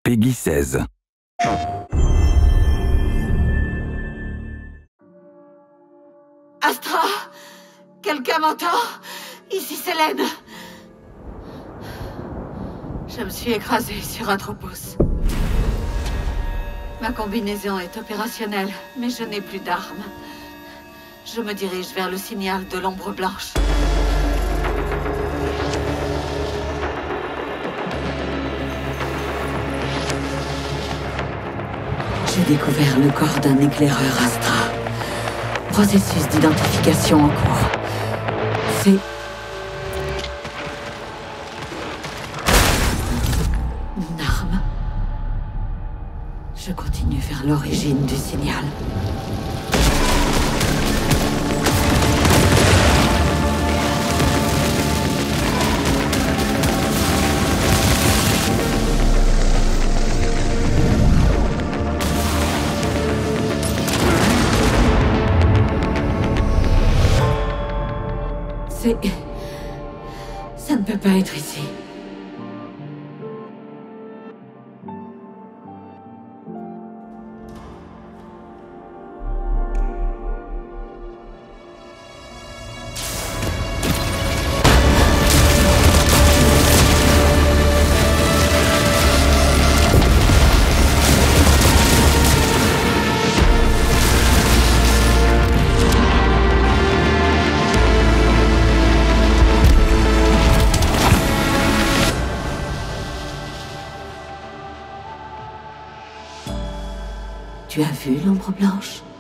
Peggy 16. Astra! Quelqu'un m'entend? Ici Selene. Je me suis écrasée sur Atropos. Ma combinaison est opérationnelle, mais je n'ai plus d'armes. Je me dirige vers le signal de l'ombre blanche. J'ai découvert le corps d'un éclaireur Astra. Processus d'identification en cours. C'est... une arme. Je continue vers l'origine du signal. Ça ne peut pas être ici. Tu as vu l'ombre blanche?